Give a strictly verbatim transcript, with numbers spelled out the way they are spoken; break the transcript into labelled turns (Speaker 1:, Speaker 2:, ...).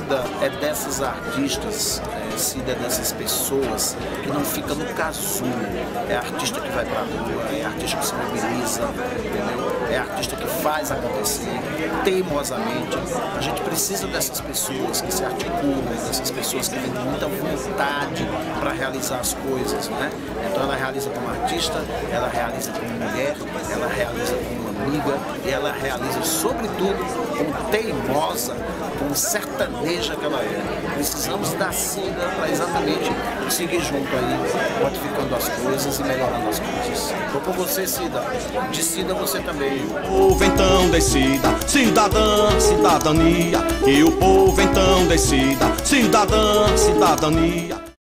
Speaker 1: Cida é dessas artistas, é, Cida é dessas pessoas que não fica no casulo. É artista que vai pra rua, é artista que se mobiliza, entendeu? É artista que faz acontecer teimosamente. A gente precisa dessas pessoas que se articulam, dessas pessoas que têm muita vontade para realizar as coisas, né? Então ela realiza como artista, ela realiza como mulher, ela realiza como amiga e ela realiza, sobretudo, como teimosa, como sertaneja que ela é. Precisamos da Cida para exatamente seguir junto aí, modificando as coisas e melhorando as coisas. Estou com você, Cida. De Cida você também.
Speaker 2: O povo então decida, cidadã, cidadania. E o povo então decida, cidadã, cidadania.